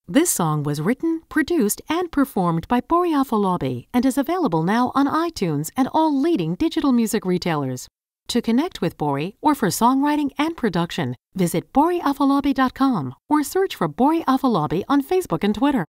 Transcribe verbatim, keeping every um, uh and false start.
This song was written, produced, and performed by Bori Afolabi and is available now on iTunes and all leading digital music retailers. To connect with Bori or for songwriting and production, visit bori afolabi dot com or search for Bori Afolabi on Facebook and Twitter.